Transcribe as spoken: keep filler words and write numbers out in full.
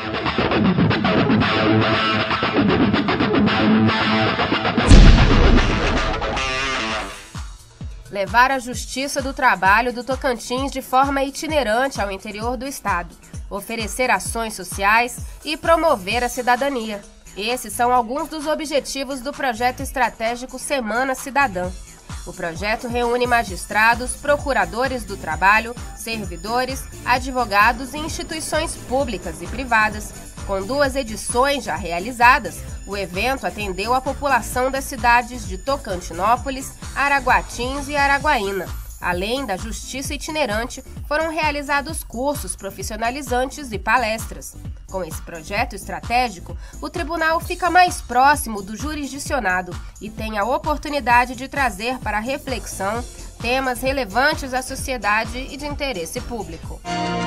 Levar a Justiça do Trabalho do Tocantins de forma itinerante ao interior do estado, oferecer ações sociais e promover a cidadania. Esses são alguns dos objetivos do projeto estratégico Semana Cidadã. O projeto reúne magistrados, procuradores do trabalho, servidores, advogados e instituições públicas e privadas. Com duas edições já realizadas, o evento atendeu a população das cidades de Tocantinópolis, Araguatins e Araguaína. Além da justiça itinerante, foram realizados cursos profissionalizantes e palestras. Com esse projeto estratégico, o tribunal fica mais próximo do jurisdicionado e tem a oportunidade de trazer para a reflexão temas relevantes à sociedade e de interesse público.